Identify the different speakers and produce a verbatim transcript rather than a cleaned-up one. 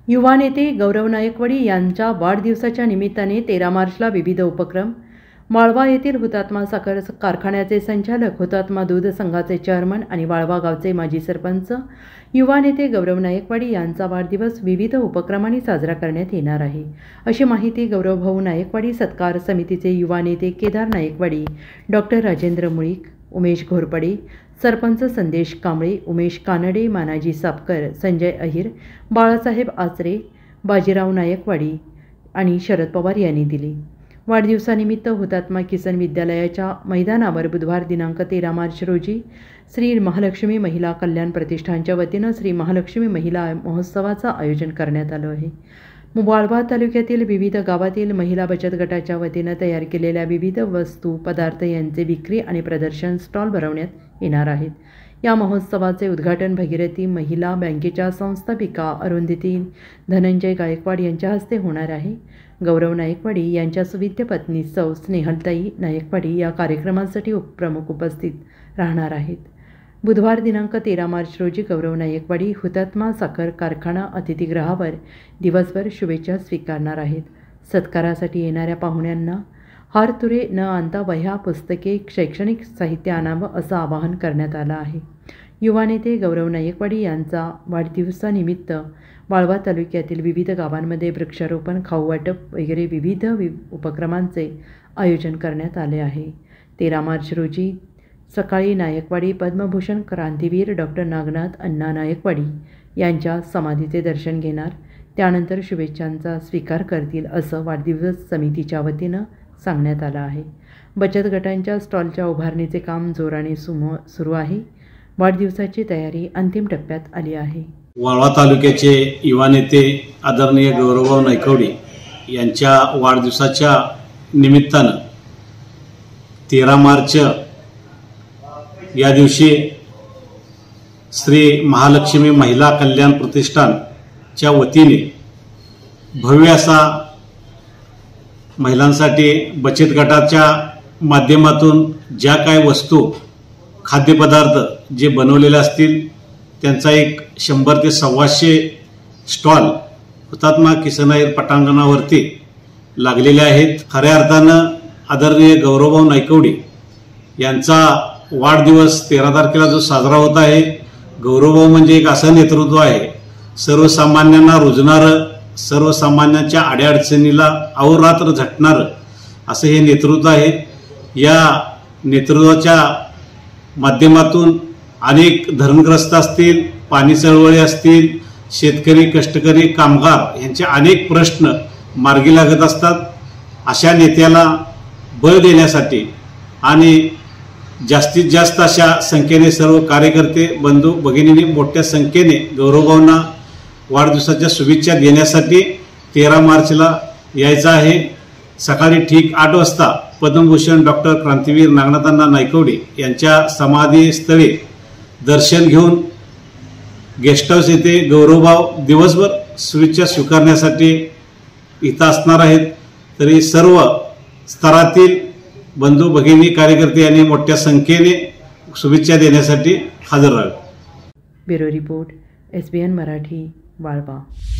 Speaker 1: युवा नेते गौरव नायकवडी यांच्या वाढदिवसाच्या निमित्ताने तेरा मार्चला विविध उपक्रम. वाळवा येथील हुतात्मा साखर कारखान्याचे संचालक, हुतात्मा दूध संघाचे चेअरमन आणि वाळवा गावचे माजी सरपंच युवा नेते गौरव नायकवडी यांचा वाढदिवस विविध उपक्रमांनी साजरा करण्यात येणार आहे, अशी माहिती गौरवभाऊ नायकवडी सत्कार समितीचे युवा नेते केदार नायकवडी, डॉक्टर राजेंद्र मुळीक, उमेश घोरपडे, सरपंच संदेश कांबळे, उमेश कानडे, मानाजी सापकर, संजय अहिर, बाळासाहेब आचरे, बाजीराव नायकवडी आणि शरद पवार यांनी दिली. वाढदिवसानिमित्त हुतात्मा किसन विद्यालयाच्या मैदानावर बुधवार दिनांक तेरा मार्च रोजी श्री महालक्ष्मी महिला कल्याण प्रतिष्ठानच्या वतीनं श्री महालक्ष्मी महिला महोत्सवाचं आयोजन करण्यात आलं आहे. वाळवा तालुक्यातील विविध गावातील महिला बचत गटाच्या वतीनं तयार केलेल्या विविध वस्तू पदार्थ यांचे विक्री आणि प्रदर्शन स्टॉल भरवण्यात येणार आहेत. या महोत्सवाचे उद्घाटन भगीरथी महिला बँकेच्या संस्थापिका अरुंधती धनंजय गायकवाड यांच्या हस्ते होणार आहे. गौरव नायकवडी यांच्या सुविद्य पत्नी सौ स्नेहलताई नायकवडी या कार्यक्रमासाठी प्रमुख उपस्थित राहणार आहेत. बुधवार दिनांक तेरा मार्च रोजी गौरव नायकवडी हुतात्मा साखर कारखाना अतिथीगृहावर दिवसभर शुभेच्छा स्वीकारणार आहेत. सत्कारासाठी येणाऱ्या पाहुण्यांना हार तुरे न आणता वह्या, पुस्तके, शैक्षणिक साहित्य आणावं असं आवाहन करण्यात आलं आहे. युवा नेते गौरव नायकवडी यांचा वाढदिवसानिमित्त वाळवा तालुक्यातील विविध गावांमध्ये वृक्षारोपण, खाऊ वाटप वगैरे विविध वि उपक्रमांचे आयोजन करण्यात आले आहे. तेरा मार्च रोजी सकाळी नायकवाडी पद्मभूषण क्रांतीवीर डॉक्टर नागनाथ अण्णा नायकवडी यांच्या समाधीचे दर्शन घेणार. त्यानंतर शुभेच्छांचा स्वीकार करतील असं वाढदिवस समितीच्या वतीनं सांगण्यात आलं आहे. बचत गटांच्या स्टॉलच्या उभारणीचे काम जोराने सुमो सुरू आहे. वाढदिवसाची तयारी अंतिम टप्प्यात आली आहे.
Speaker 2: वाळवा तालुक्याचे युवा नेते आदरणीय गौरवभाऊ नायकवडी यांच्या वाढदिवसाच्या निमित्तानं तेरा मार्च या दिवशी श्री महालक्ष्मी महिला कल्याण प्रतिष्ठानच्या वतीने भव्य असा महिलांसाठी बचत गटाच्या माध्यमातून ज्या काही वस्तू खाद्यपदार्थ जे बनवलेले असतील त्यांचा एक शंभर ते सव्वाशे स्टॉल हुतात्मा किसनाईर पटांगणावरती लागलेले आहेत. खऱ्या अर्थानं आदरणीय गौरवभाऊ नायकवडी यांचा वाढदिवस तेरा तारखेला जो साजरा होत आहे, गौरवभाऊ म्हणजे एक असं नेतृत्व आहे सर्वसामान्यांना रुजणारं, सर्वसामान्यांच्या अडीअडचणीला अहोरात्र झटणारं असं हे नेतृत्व आहे. या नेतृत्वाच्या माध्यमातून अनेक धरणग्रस्त असतील, पाणी चळवळी असतील, शेतकरी, कष्टकरी, कामगार यांचे अनेक प्रश्न मार्गी लागत असतात. अशा नेत्याला बळ देण्यासाठी आणि जास्तीत जास्त अशा संख्येने सर्व कार्यकर्ते, बंधू भगिनींनी मोठ्या संख्येने गौरवभाऊंना वाढदिवसाच्या शुभेच्छा देण्यासाठी तेरा मार्चला यायचं आहे. सकाळी ठीक आठ वाजता पद्मभूषण डॉक्टर क्रांतीवीर नागनाथांना नायकवडी यांच्या समाधीस्थळी दर्शन घेऊन गेस्ट हाऊस येथे गौरवभाऊ दिवसभर शुभेच्छा स्वीकारण्यासाठी इथं असणार आहेत. तरी सर्व स्तरातील बंधू भगिनी, कार्यकर्ते यांनी मोठ्या संख्येने शुभेच्छा देण्यासाठी हजर राहावे.
Speaker 1: Bureau report, S B N Marathi, Walwa.